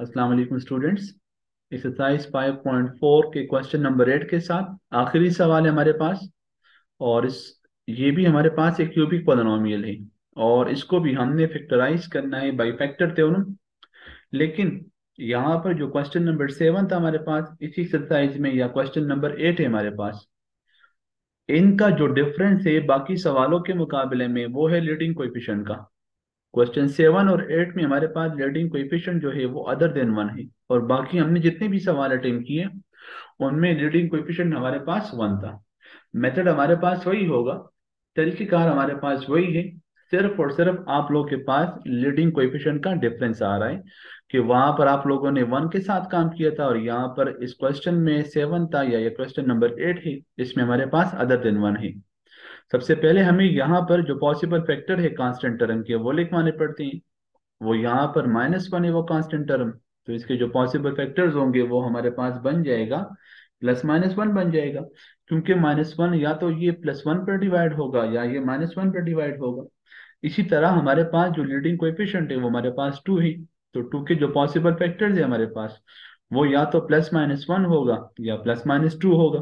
अस्सलाम वालेकुम students. Exercise 5.4 के क्वेश्चन नंबर 8 के साथ आखिरी सवाल है हमारे पास। और इस ये भी हमारे पास एक क्यूबिक पॉलिनोमियल है और इसको भी हमने फैक्टराइज करना है बाई फैक्टर थ्योरम। लेकिन यहाँ पर जो क्वेश्चन नंबर 7 था हमारे पास इसी एक्सरसाइज में, या क्वेश्चन नंबर 8 है हमारे पास, इनका जो डिफरेंस है बाकी सवालों के मुकाबले में वो है लीडिंग कोएफिशिएंट का। क्वेश्चन 7 और 8 में हमारे पास लीडिंग कोएफिशिएंट जो है वो अदर देन 1 है, और बाकी हमने जितने भी सवाल अटेम्प्ट किए उनमें लीडिंग कोएफिशिएंट हमारे पास 1 था। मेथड हमारे पास वही होगा, तरीकेकार हमारे पास वही है। सिर्फ और सिर्फ आप लोग के पास लीडिंग कोएफिशिएंट का डिफरेंस आ रहा है कि वहां पर आप लोगों ने 1 के साथ काम किया था और यहाँ पर इस क्वेश्चन में 7 था, या ये क्वेश्चन नंबर 8 है, इसमें हमारे पास अदर देन 1 है। सबसे पहले हमें यहाँ पर जो पॉसिबल फैक्टर है कांस्टेंट टर्म के वो लिखवाने पड़ते हैं। वो यहाँ पर -1 है वो कांस्टेंट टर्म, तो इसके जो पॉसिबल फैक्टर्स होंगे वो हमारे पास बन जाएगा +-1 बन जाएगा, क्योंकि -1 या तो ये +1 पर डिवाइड होगा या ये -1 पर डिवाइड होगा। इसी तरह हमारे पास जो लीडिंग कोएफिशिएंट है वो हमारे पास 2 है, तो 2 के जो पॉसिबल फैक्टर्स है हमारे पास वो या तो +-1 होगा या +-2 होगा।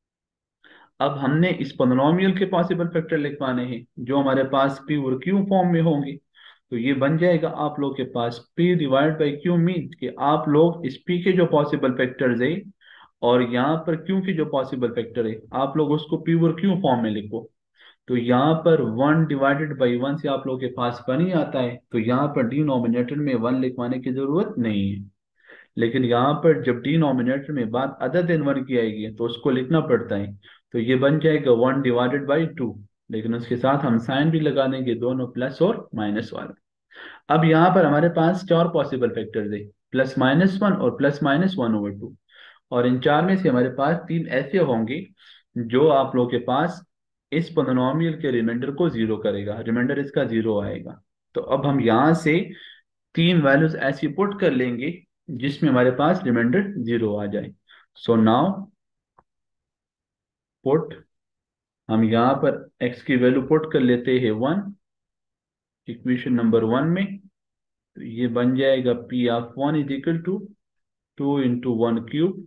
अब हमने इस पोलिनोमियल के पॉसिबल फैक्टर लिखवाने हैं जो हमारे पास पी और क्यू फॉर्म में होंगे। तो ये बन जाएगा आप लोग के पास P divide by Q, mean कि आप लोग इस P के जो पॉसिबल फैक्टर्स है और यहाँ पर Q के जो पॉसिबल फैक्टर है आप लोग उसको P और Q फॉर्म में लिखो। तो यहाँ पर 1 डिवाइडेड बाई 1 से आप लोग के पास 1 ही आता है, तो यहाँ पर डिनोमिनेटर में 1 लिखवाने की जरूरत नहीं है। लेकिन यहाँ पर जब डिनोमिनेटर में बात अदर देन 1 की आएगी तो उसको लिखना पड़ता है। तो ये बन जाएगा 1 डिवाइडेड बाई 2, लेकिन उसके साथ हम साइन भी लगा देंगे, दोनों प्लस और माइनस वाला। अब यहाँ पर हमारे पास 4 पॉसिबल फैक्टर्स है, +-1 और +-1/2, और इन 4 में से हमारे पास 3 ऐसे होंगे जो आप लोग के पास इस पोलिनोमियल के रिमाइंडर को जीरो करेगा, रिमाइंडर इसका जीरो आएगा। तो अब हम यहाँ से 3 वैल्यूज ऐसी पुट कर लेंगे जिसमें हमारे पास रिमाइंडर जीरो आ जाए। सो नाउ पुट, हम यहाँ पर x की वैल्यू पुट कर लेते हैं 1 इक्वेशन नंबर 1 में। तो ये बन जाएगा P(1) is equal to 2 into 1 cube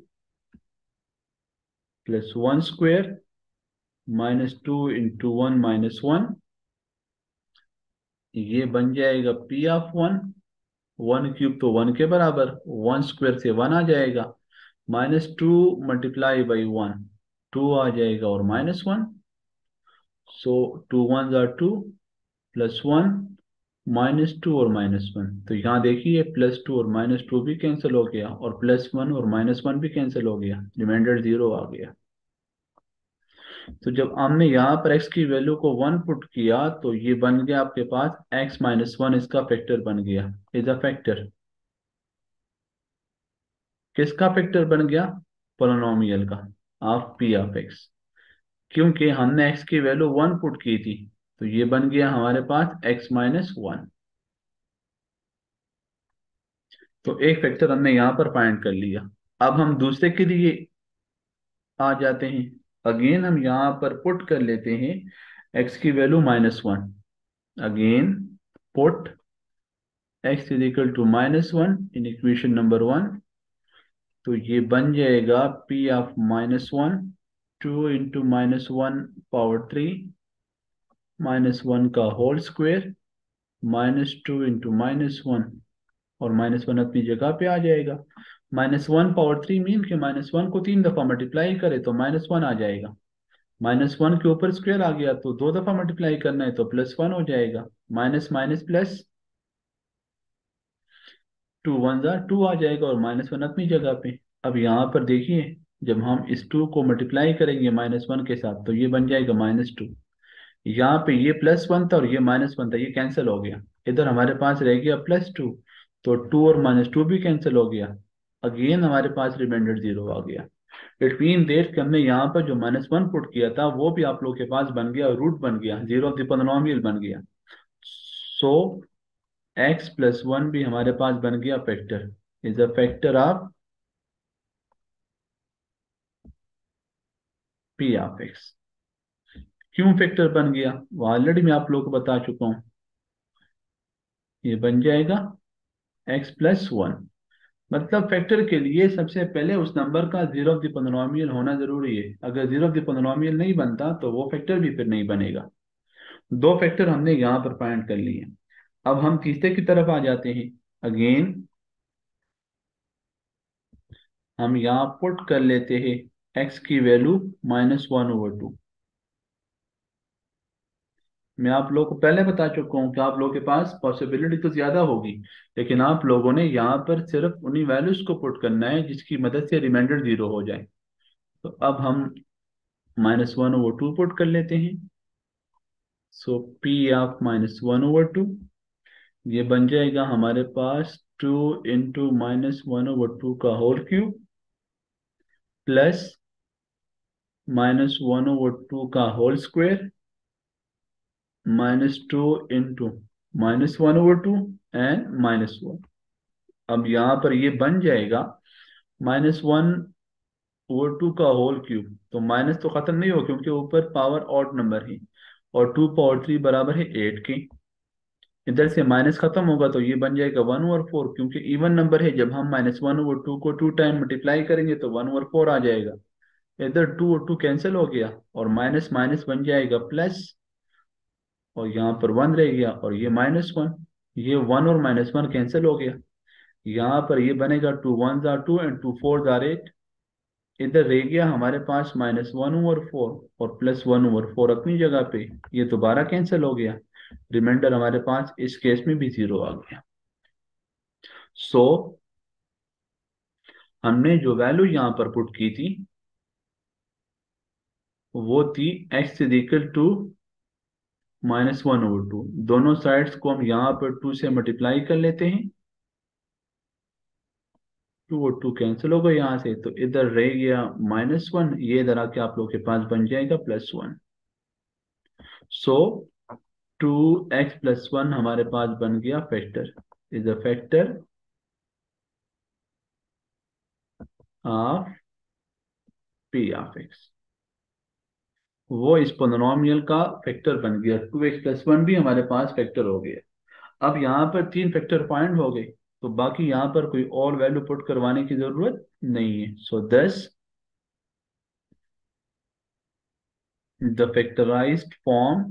plus 1 square -2 into 1 -1। ये बन जाएगा P(1), 1 क्यूब तो 1 के बराबर, 1 स्क्वायर से 1 आ जाएगा, -2 मल्टीप्लाई बाई 1, 2 आ जाएगा और -1। सो 2 1 are 2 +1 -2 और -1। तो यहाँ देखिए +2 और -2 भी कैंसिल हो गया और +1 और -1 भी कैंसिल हो गया, रिमाइंडर जीरो आ गया। तो जब हमने यहाँ पर x की वैल्यू को 1 पुट किया तो ये बन गया आपके पास x-1, इसका फैक्टर बन गया, इज अ फैक्टर। किसका फैक्टर बन गया? पोलिनोमियल का, ऑफ P(x), क्योंकि हमने x की वैल्यू 1 पुट की थी। तो ये बन गया हमारे पास x-1। तो एक फैक्टर हमने यहाँ पर फाइंड कर लिया। अब हम दूसरे के लिए आ जाते हैं। अगेन हम यहाँ पर पुट कर लेते हैं x की value -1। Again put x is equal to -1 in equation number 1। तो ये बन जाएगा P(-1), 2 इंटू -1^3 -1 का होल स्क्वायर, -2 इंटू -1, और -1 अपनी जगह पे आ जाएगा। -1^3 मीन के -1 को 3 दफा मल्टीप्लाई करे तो -1 आ जाएगा। -1 के ऊपर स्क्वायर आ गया तो 2 दफा मल्टीप्लाई करना है तो +1 हो जाएगा। माइनस माइनस प्लस, 2 1 2 आ जाएगा और -1 अपनी जगह पे। अब यहाँ पर देखिए जब हम इस 2 को मल्टीप्लाई करेंगे -1 के साथ तो ये बन जाएगा -2। यहाँ पे ये +1 था और ये -1 था, ये कैंसिल हो गया। इधर हमारे पास रह गया +2, तो 2 और -2 भी कैंसिल हो गया। अगेन हमारे पास रिमाइंडर जीरो आ गया। इट मीन देट कि हमने यहाँ पर जो -1 पुट किया था वो भी आप लोग के पास बन गया, रूट बन गया, जीरो ऑफ द पोलिनोमियल बन गया। सो x+1 भी हमारे पास बन गया factor, is a factor of P(x). क्यों फैक्टर बन गया वो ऑलरेडी मैं आप लोग को बता चुका हूँ। ये बन जाएगा x+1। मतलब फैक्टर के लिए सबसे पहले उस नंबर का जीरो ऑफ द पोलिनोमियल होना जरूरी है। अगर जीरो ऑफ द पोलिनोमियल नहीं बनता तो वो फैक्टर भी फिर नहीं बनेगा। दो फैक्टर हमने यहाँ पर फाइंड कर लिए। अब हम तीसरे की तरफ आ जाते हैं। अगेन हम यहाँ पुट कर लेते हैं x की वैल्यू -1/2। मैं आप लोगों को पहले बता चुका हूँ कि आप लोगों के पास पॉसिबिलिटी तो ज्यादा होगी, लेकिन आप लोगों ने यहाँ पर सिर्फ उन्हीं वैल्यूज को पुट करना है जिसकी मदद से रिमाइंडर जीरो हो जाए। तो अब हम -1/2 पुट कर लेते हैं। सो p ऑफ -1/2 ये बन जाएगा हमारे पास 2 × -1/2 का होल क्यूब प्लस -1/2 का होल स्क्वायर -2 × -1/2 एंड -1। अब यहाँ पर ये बन जाएगा -1/2 का होल क्यूब। तो माइनस तो खत्म नहीं हो क्योंकि ऊपर पावर ऑड नंबर है और 2 पावर 3 बराबर है 8 के। इधर से माइनस खत्म होगा तो ये बन जाएगा 1/4 क्योंकि इवन नंबर है। जब हम -1/2 को 2 टाइम मल्टीप्लाई करेंगे तो 1/4 आ जाएगा। इधर 2 और 2 कैंसिल हो गया और माइनस माइनस बन जाएगा प्लस, और यहाँ पर 1 रह गया और ये -1। ये 1 और -1 कैंसिल हो गया। यहाँ पर ये बनेगा 2 1s are 2 and 2 4s are 8। इधर रह गया हमारे पास -1/4 और +1/4 अपनी जगह पे। ये दोबारा कैंसिल हो गया। रिमाइंडर हमारे पास इस केस में भी जीरो आ गया। सो हमने जो वैल्यू यहाँ पर पुट की थी वो थी x इज इक्वल टू -1/2। दोनों साइड्स को हम यहाँ पर 2 से मल्टीप्लाई कर लेते हैं। 2 और 2 कैंसिल हो गए यहाँ से, तो इधर रह गया -1। ये इधर आके आप लोग के पास बन जाएगा +1। सो 2x + 1 हमारे पास बन गया factor. Is a factor of p(x). वो इस पोलिनोमियल का फैक्टर बन गया। 2x + 1 भी हमारे पास फैक्टर हो गया। अब यहाँ पर तीन फैक्टर फाइंड हो गए, तो बाकी यहाँ पर कोई और वैल्यू पुट करवाने की जरूरत नहीं है। So this the factorised form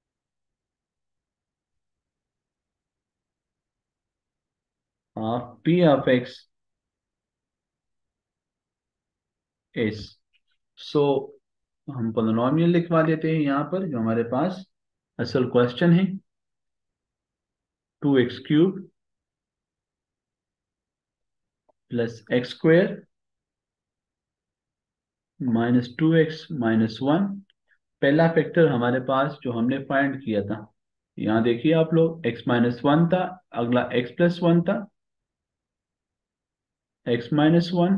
of p(x) is. So हम पोलिनोमियल लिखवा देते हैं यहाँ पर जो हमारे पास असल क्वेश्चन है। 2x³ + x² -2x -1। पहला फैक्टर हमारे पास जो हमने फाइंड किया था, यहाँ देखिए आप लोग, x-1 था, अगला x+1 था, x-1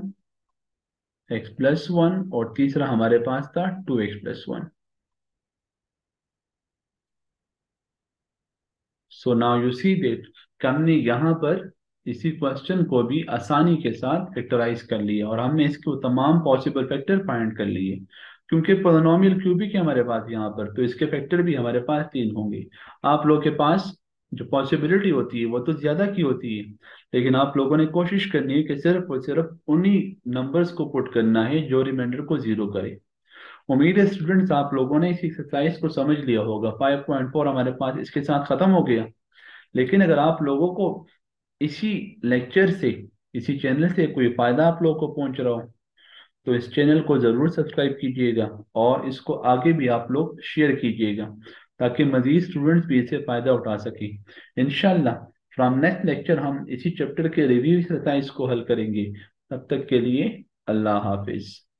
x+1 और तीसरा हमारे पास था 2x+1। So now you see that हमने यहाँ पर इसी क्वेश्चन को भी आसानी के साथ फैक्टराइज कर लिया और हमने इसके तमाम पॉसिबल फैक्टर फाइंड कर लिए। क्योंकि पोलिनोमियल क्यूबिक है हमारे पास यहाँ पर, तो इसके फैक्टर भी हमारे पास तीन होंगे। आप लोग के पास जो पॉसिबिलिटी होती है वो तो ज्यादा की होती है, लेकिन आप लोगों ने कोशिश करनी है कि सिर्फ और सिर्फ उन्हीं नंबर्स को पुट करना है जो रिमाइंडर को जीरो करे। उम्मीद है स्टूडेंट्स आप लोगों ने इस एक्सरसाइज को समझ लिया होगा। 5.4 हमारे पास इसके साथ खत्म हो गया। लेकिन अगर आप लोगों को इसी लेक्चर से, इसी चैनल से कोई फायदा आप लोगों को पहुंच रहा हो तो इस चैनल को जरूर सब्सक्राइब कीजिएगा और इसको आगे भी आप लोग शेयर कीजिएगा ताकि मजीद स्टूडेंट्स भी इससे फायदा उठा सकें। इंशाल्लाह फ्रॉम नेक्स्ट लेक्चर हम इसी चैप्टर के रिव्यू एक्सरसाइज को हल करेंगे। तब तक के लिए अल्लाह हाफिज।